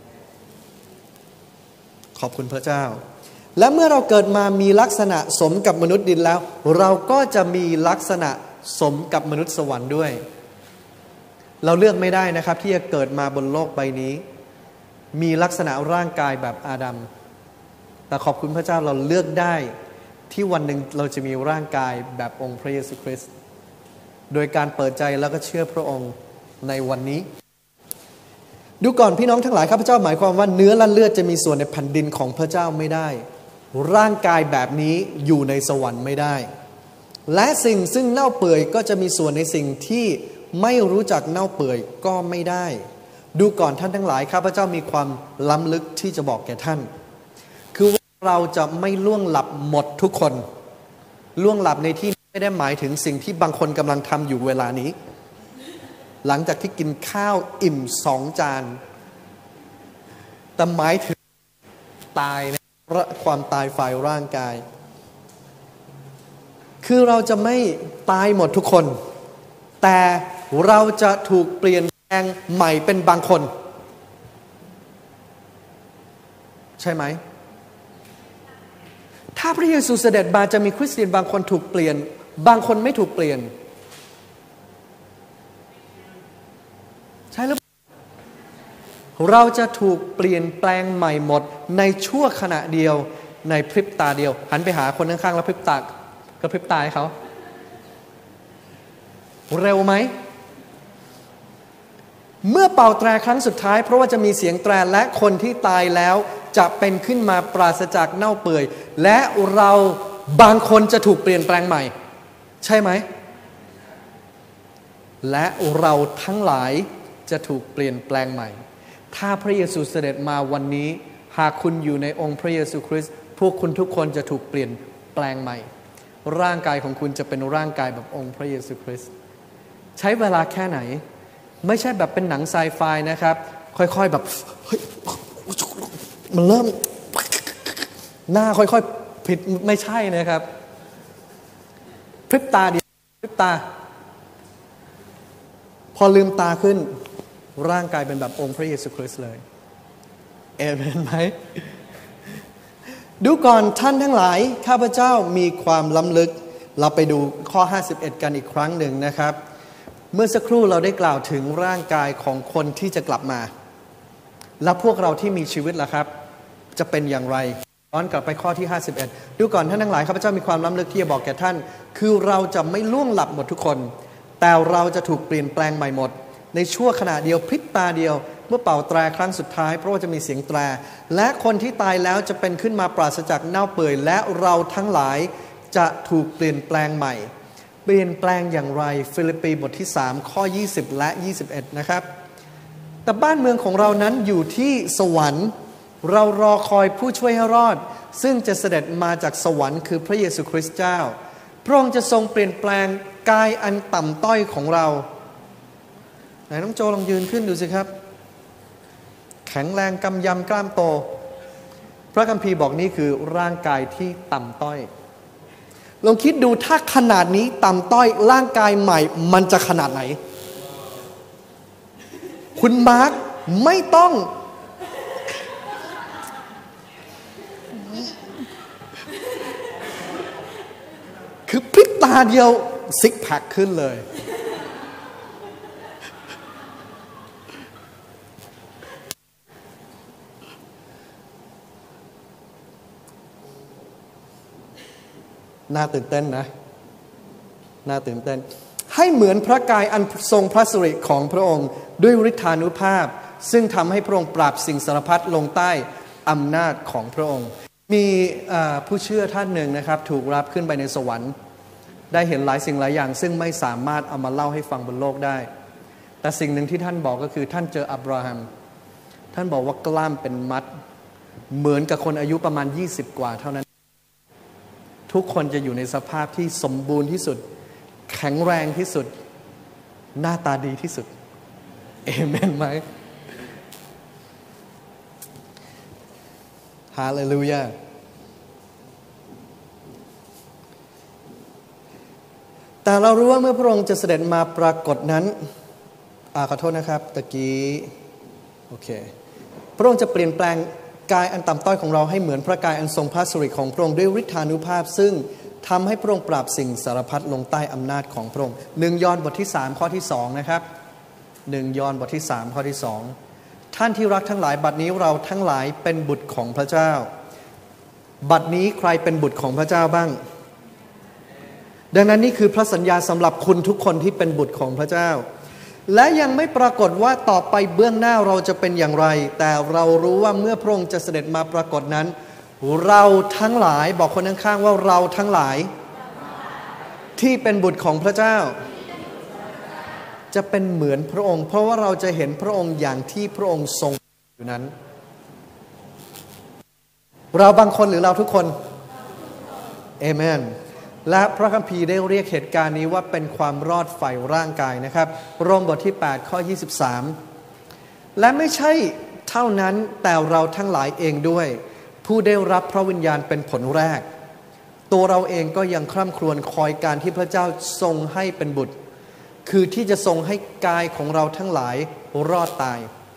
ขอบคุณพระเจ้าและเมื่อเราเกิดมามีลักษณะสมกับมนุษย์ดินแล้วเราก็จะมีลักษณะสมกับมนุษย์สวรรค์ด้วยเราเลือกไม่ได้นะครับที่จะเกิดมาบนโลกใบนี้มีลักษณะร่างกายแบบอาดัมแต่ขอบคุณพระเจ้าเราเลือกได้ที่วันหนึ่งเราจะมีร่างกายแบบองค์พระเยซูคริสต์โดยการเปิดใจแล้วก็เชื่อพระองค์ในวันนี้ดูก่อนพี่น้องทั้งหลายข้าพเจ้าหมายความว่าเนื้อและเลือดจะมีส่วนในแผ่นดินของพระเจ้าไม่ได้ร่างกายแบบนี้อยู่ในสวรรค์ไม่ได้และสิ่งซึ่งเน่าเปื่อยก็จะมีส่วนในสิ่งที่ไม่รู้จักเน่าเปื่อยก็ไม่ได้ดูก่อนท่านทั้งหลายข้าพเจ้ามีความล้ำลึกที่จะบอกแก่ท่านคือเราจะไม่ล่วงหลับหมดทุกคนล่วงหลับในที่ไม่ได้หมายถึงสิ่งที่บางคนกำลังทำอยู่เวลานี้หลังจากที่กินข้าวอิ่มสองจานแต่หมายถึงตายนะความตายฝ่ายร่างกายคือเราจะไม่ตายหมดทุกคนแต่เราจะถูกเปลี่ยนแปลงใหม่เป็นบางคนใช่ไหมถ้าพระเยซูเสด็จมาจะมีคริสเตียนบางคนถูกเปลี่ยนบางคนไม่ถูกเปลี่ยนใช่หรือเราจะถูกเปลี่ยนแปลงใหม่หมดในชั่วขณะเดียวในพริบตาเดียวหันไปหาคนข้างๆแล้วพริบตากระพริบตาให้เขาเร็วไหมเมื่อเป่าแตรครั้งสุดท้ายเพราะว่าจะมีเสียงแตรและคนที่ตายแล้วจะเป็นขึ้นมาปราศจากเน่าเปื่อยและเราบางคนจะถูกเปลี่ยนแปลงใหม่ใช่ไหมและเราทั้งหลายจะถูกเปลี่ยนแปลงใหม่ถ้าพระเยซูเสด็จมาวันนี้หากคุณอยู่ในองค์พระเยซูคริสต์พวกคุณทุกคนจะถูกเปลี่ยนแปลงใหม่ร่างกายของคุณจะเป็นร่างกายแบบองค์พระเยซูคริสต์ใช้เวลาแค่ไหนไม่ใช่แบบเป็นหนังไซไฟนะครับค่อยๆแบบเฮ้ยมันเริ่มหน้าค่อยๆผิดไม่ใช่นะครับพริบตาเดียวพริบตาพอลืมตาขึ้นร่างกายเป็นแบบองค์พระเยซูคริสต์เลยเอเมนไหมดูก่อนท่านทั้งหลายข้าพเจ้ามีความล้ำลึกเราไปดูข้อห้าสิบเอ็ดกันอีกครั้งหนึ่งนะครับเมื่อสักครู่เราได้กล่าวถึงร่างกายของคนที่จะกลับมาแล้วพวกเราที่มีชีวิตล่ะครับจะเป็นอย่างไรย้อนกลับไปข้อที่ห้าสิบเอ็ดดูก่อนท่านทั้งหลายข้าพเจ้ามีความล้ำลึกที่จะบอกแก่ท่านคือเราจะไม่ล่วงหลับหมดทุกคนแต่เราจะถูกเปลี่ยนแปลงใหม่หมดในชั่วขณะเดียวพริบตาเดียวเมื่อเป่าแตรครั้งสุดท้ายเพราะว่าจะมีเสียงแตรและคนที่ตายแล้วจะเป็นขึ้นมาปราศจากเน่าเปื่อยและเราทั้งหลายจะถูกเปลี่ยนแปลงใหม่เปลี่ยนแปลงอย่างไรฟิลิปปีบทที่สามข้อยี่สิบและยี่สิบเอ็ดนะครับแต่บ้านเมืองของเรานั้นอยู่ที่สวรรค์เรารอคอยผู้ช่วยให้รอดซึ่งจะเสด็จมาจากสวรรค์คือพระเยซูคริสต์เจ้าพระองค์จะทรงเปลี่ยนแปลงกายอันต่ำต้อยของเราไหนน้องโจลองยืนขึ้นดูสิครับแข็งแรงกำยำกล้ามโตพระคัมภีร์บอกนี่คือร่างกายที่ต่ำต้อยลองคิดดูถ้าขนาดนี้ต่ำต้อยร่างกายใหม่มันจะขนาดไหนคุณมาร์คไม่ต้องคือพริบตาเดียวซิกแพคขึ้นเลยน่าตื่นเต้นนะน่าตื่นเต้นให้เหมือนพระกายอันทรงพระสิริของพระองค์ด้วยฤทธานุภาพซึ่งทำให้พระองค์ปราบสิ่งสารพัดลงใต้อำนาจของพระองค์มีผู้เชื่อท่านหนึ่งนะครับถูกรับขึ้นไปในสวรรค์ได้เห็นหลายสิ่งหลายอย่างซึ่งไม่สามารถเอามาเล่าให้ฟังบนโลกได้แต่สิ่งหนึ่งที่ท่านบอกก็คือท่านเจออับราฮัมท่านบอกว่ากล้ามเป็นมัดเหมือนกับคนอายุประมาณยี่สิบกว่าเท่านั้นทุกคนจะอยู่ในสภาพที่สมบูรณ์ที่สุดแข็งแรงที่สุดหน้าตาดีที่สุดเอเมนไหมฮาเลลูยาแต่เรารู้ว่าเมื่อพระองค์จะเสด็จมาปรากฏนั้นอ่าขอโทษนะครับตะกี้โอเคพระองค์จะเปลี่ยนแปลงกายอันต่ำต้อยของเราให้เหมือนพระกายอันทรงพระสิริของพระองค์ด้วยฤทธานุภาพซึ่งทำให้พระองค์ปราบสิ่งสารพัดลงใต้อำนาจของพระองค์หนึ่งยอห์นบทที่สามข้อที่สองนะครับหนึ่งยอห์นบทที่สามข้อที่สองท่านที่รักทั้งหลายบัดนี้เราทั้งหลายเป็นบุตรของพระเจ้าบัดนี้ใครเป็นบุตรของพระเจ้าบ้างดังนั้นนี่คือพระสัญญาสำหรับคุณทุกคนที่เป็นบุตรของพระเจ้าและยังไม่ปรากฏว่าต่อไปเบื้องหน้าเราจะเป็นอย่างไรแต่เรารู้ว่าเมื่อพระองค์จะเสด็จมาปรากฏนั้นเราทั้งหลายบอกคนข้างๆว่าเราทั้งหลายที่เป็นบุตรของพระเจ้าจะเป็นเหมือนพระองค์เพราะว่าเราจะเห็นพระองค์อย่างที่พระองค์ทรงอยู่นั้นเราบางคนหรือเราทุกคนเอเมนและพระคัมภีร์ได้เรียกเหตุการณ์นี้ว่าเป็นความรอดฝ่ายร่างกายนะครับโรมบทที่แปดข้อยี่สิบสามและไม่ใช่เท่านั้นแต่เราทั้งหลายเองด้วยผู้ได้รับพระวิญญาณเป็นผลแรกตัวเราเองก็ยังคร่ำครวญคอยการที่พระเจ้าทรงให้เป็นบุตรคือที่จะทรงให้กายของเราทั้งหลายรอดตาย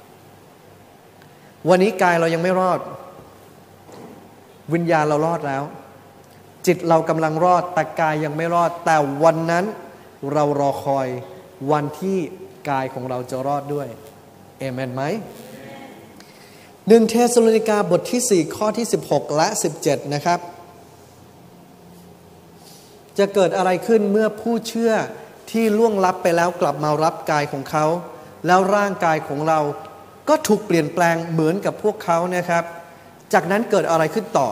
วันนี้กายเรายังไม่รอดวิญญาณเรารอดแล้วจิตเรากำลังรอดแต่กายยังไม่รอดแต่วันนั้นเรารอคอยวันที่กายของเราจะรอดด้วยเอเมนไหมหนึ่งเทสโลนิกาบทที่สี่ข้อที่สิบหกและสิบเจ็ดนะครับจะเกิดอะไรขึ้นเมื่อผู้เชื่อที่ล่วงลับไปแล้วกลับมารับกายของเขาแล้วร่างกายของเราก็ถูกเปลี่ยนแปลงเหมือนกับพวกเขานะครับจากนั้นเกิดอะไรขึ้นต่อ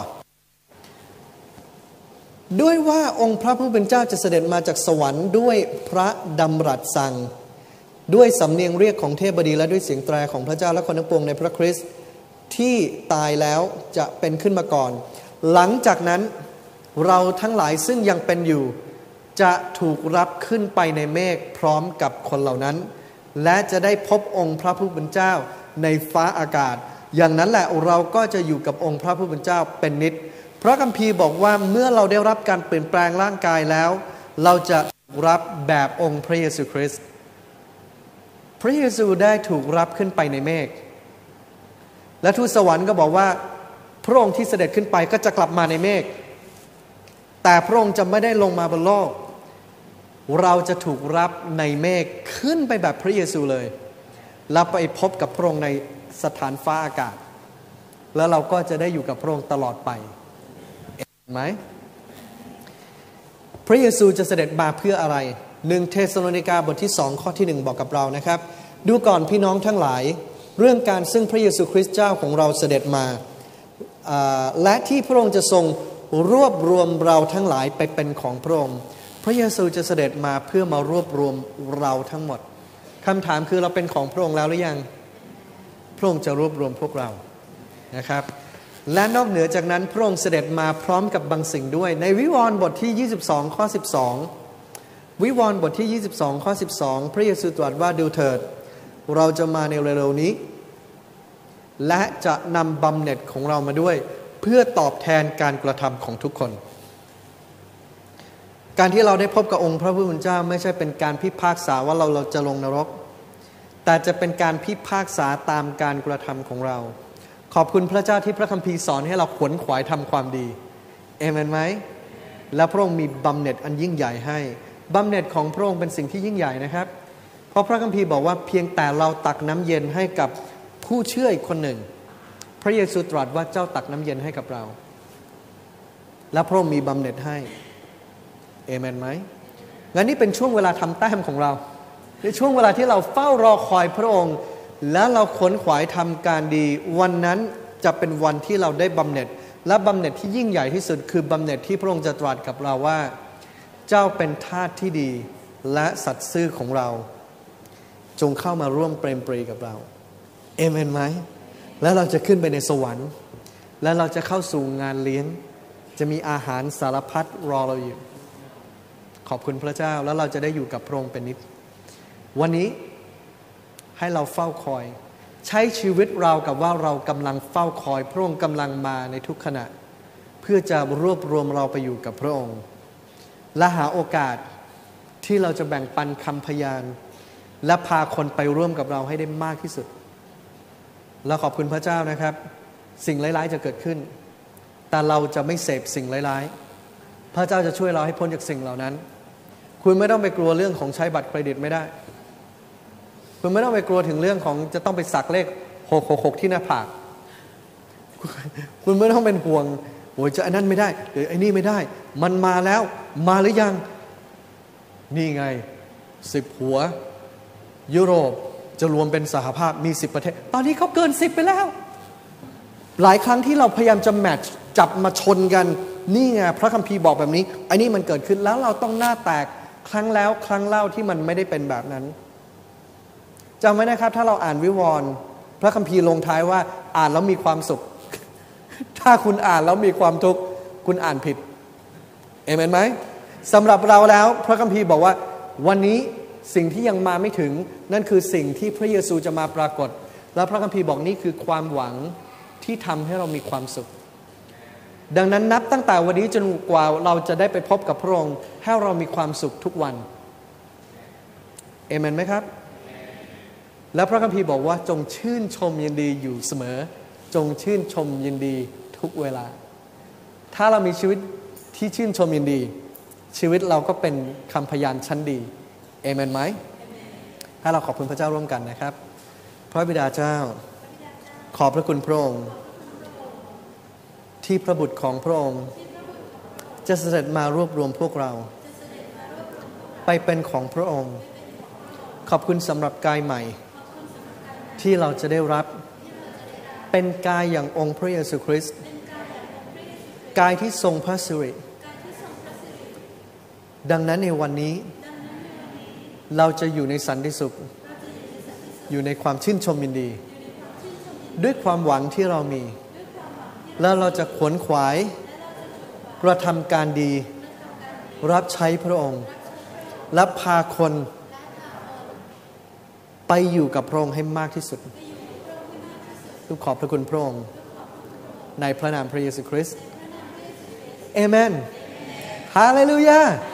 ด้วยว่าองค์พระผู้เป็นเจ้าจะเสด็จมาจากสวรรค์ด้วยพระดำรัสสั่งด้วยสำเนียงเรียกของเทพบดีและด้วยเสียงแตรของพระเจ้าและคนทั้งปวงในพระคริสต์ที่ตายแล้วจะเป็นขึ้นมาก่อนหลังจากนั้นเราทั้งหลายซึ่งยังเป็นอยู่จะถูกรับขึ้นไปในเมฆพร้อมกับคนเหล่านั้นและจะได้พบองค์พระผู้เป็นเจ้าในฟ้าอากาศอย่างนั้นแหละเราก็จะอยู่กับองค์พระผู้เป็นเจ้าเป็นนิจพระคัมภีร์บอกว่าเมื่อเราได้รับการเปลี่ยนแปลงร่างกายแล้วเราจะรับแบบองค์พระเยซูคริสต์พระเยซูได้ถูกรับขึ้นไปในเมฆและทูตสวรรค์ก็บอกว่าพระองค์ที่เสด็จขึ้นไปก็จะกลับมาในเมฆแต่พระองค์จะไม่ได้ลงมาบนโลกเราจะถูกรับในเมฆขึ้นไปแบบพระเยซูเลยแล้วไปพบกับพระองค์ในสถานฟ้าอากาศแล้วเราก็จะได้อยู่กับพระองค์ตลอดไปเห็นไหมพระเยซูจะเสด็จมาเพื่ออะไรหนึ่งเทสโลนิกาบทที่สองข้อที่หนึ่งบอกกับเรานะครับดูก่อนพี่น้องทั้งหลายเรื่องการซึ่งพระเยซูคริสต์เจ้าของเราเสด็จมาและที่พระองค์จะทรงรวบรวมเราทั้งหลายไปเป็นของพระองค์พระเยซูจะเสด็จมาเพื่อมารวบรวมเราทั้งหมดคำถามคือเราเป็นของพระองค์แล้วหรือยังพระองค์จะรวบรวมพวกเรานะครับและนอกเหนือจากนั้นพระองค์เสด็จมาพร้อมกับบางสิ่งด้วยในวิวรณ์บทที่ยี่สิบสองข้อสิบสองวิวรณ์บทที่ยี่สิบสองข้อสิบสองพระเยซูตรัสว่าดูเถิดเราจะมาในเร็วๆนี้และจะนำบำเหน็จของเรามาด้วยเพื่อตอบแทนการกระทำของทุกคนการที่เราได้พบกับองค์พระผู้เป็นเจ้าไม่ใช่เป็นการพิพากษาว่าเราเราจะลงนรกแต่จะเป็นการพิพากษาตามการกระทำของเราขอบคุณพระเจ้าที่พระคัมภีร์สอนให้เราขวนขวายทำความดีเอเมนไหมและพระองค์มีบำเหน็จอันยิ่งใหญ่ให้บำเหน็จของพระองค์เป็นสิ่งที่ยิ่งใหญ่นะครับเพราะพระคัมภีร์บอกว่าเพียงแต่เราตักน้ำเย็นให้กับผู้เชื่ออีกคนหนึ่งพระเยซูตรัสว่าเจ้าตักน้ำเย็นให้กับเราและพระองค์มีบำเหน็จให้เอเมนไหมงั้นนี่เป็นช่วงเวลาทำแต้มของเราในช่วงเวลาที่เราเฝ้ารอคอยพระองค์และเราขวนขวายทำการดีวันนั้นจะเป็นวันที่เราได้บำเหน็จและบำเหน็จที่ยิ่งใหญ่ที่สุดคือบำเหน็จที่พระองค์จะตรัสกับเราว่าเจ้าเป็นทาสที่ดีและสัตย์ซื่อของเราจงเข้ามาร่วมเปรมปรีกับเราเอเมนไหมแล้วเราจะขึ้นไปในสวรรค์และเราจะเข้าสู่งานเลี้ยงจะมีอาหารสารพัดรอเราอยู่ขอบคุณพระเจ้าแล้วเราจะได้อยู่กับพระองค์เป็นนิจวันนี้ให้เราเฝ้าคอยใช้ชีวิตเรากับว่าเรากำลังเฝ้าคอยพระองค์กำลังมาในทุกขณะเพื่อจะรวบรวมเราไปอยู่กับพระองค์และหาโอกาสที่เราจะแบ่งปันคำพยานและพาคนไปร่วมกับเราให้ได้มากที่สุดเราขอบคุณพระเจ้านะครับสิ่งร้ายๆจะเกิดขึ้นแต่เราจะไม่เสพสิ่งร้ายๆพระเจ้าจะช่วยเราให้พ้นจากสิ่งเหล่านั้นคุณไม่ต้องไปกลัวเรื่องของใช้บัตรเครดิตไม่ได้คุณไม่ต้องไปกลัวถึงเรื่องของจะต้องไปสักเลขหกหกหกที่หน้าผากคุณไม่ต้องเป็นห่วงโอ้ยจะไอ้นั่นไม่ได้หรือไอ้นี่ไม่ได้มันมาแล้วมาหรือยังนี่ไงสิบหัวยุโรปจะรวมเป็นสหภาพมีสิบประเทศตอนนี้เขาเกินสิบไปแล้วหลายครั้งที่เราพยายามจะแมทช์จับมาชนกันนี่ไงพระคัมภีร์บอกแบบนี้ไอ้นี่มันเกิดขึ้นแล้วเราต้องหน้าแตกครั้งแล้วครั้งเล่าที่มันไม่ได้เป็นแบบนั้นจำไว้นะครับถ้าเราอ่านวิวรณ์พระคัมภีร์ลงท้ายว่าอ่านแล้วมีความสุขถ้าคุณอ่านแล้วมีความทุกข์คุณอ่านผิดเอเมนไหมสำหรับเราแล้วพระคัมภีร์บอกว่าวันนี้สิ่งที่ยังมาไม่ถึงนั่นคือสิ่งที่พระเยซูจะมาปรากฏและพระคัมภีร์บอกนี่คือความหวังที่ทำให้เรามีความสุขดังนั้นนับตั้งแต่วันนี้จนกว่าเราจะได้ไปพบกับพระองค์ให้เรามีความสุขทุกวันเอเมนไหมครับและพระคัมภีร์บอกว่าจงชื่นชมยินดีอยู่เสมอจงชื่นชมยินดีทุกเวลาถ้าเรามีชีวิตที่ชื่นชมยินดีชีวิตเราก็เป็นคำพยานชั้นดีเอเมนไหมให้เราขอบคุณพระเจ้าร่วมกันนะครับพระบิดาเจ้าขอบพระคุณพระองค์ที่พระบุตรของพระองค์จะเสด็จมารวบรวมพวกเราไปเป็นของพระองค์ขอบคุณสำหรับกายใหม่ที่เราจะได้รับเป็นกายอย่างองค์พระเยซูคริสต์กายที่ทรงพระสิริดังนั้นในวันนี้เราจะอยู่ในสันติสุขอยู่ในความชื่นชมยินดีด้วยความหวังที่เรามีแล้วเราจะขวนขวายกระทำการดีรับใช้พระองค์และพาคนไปอยู่กับพระองค์ให้มากที่สุดทุกขอบพระคุณพระองค์ในพระนามพระเยซูคริสต์เอเมนฮาเลลูยา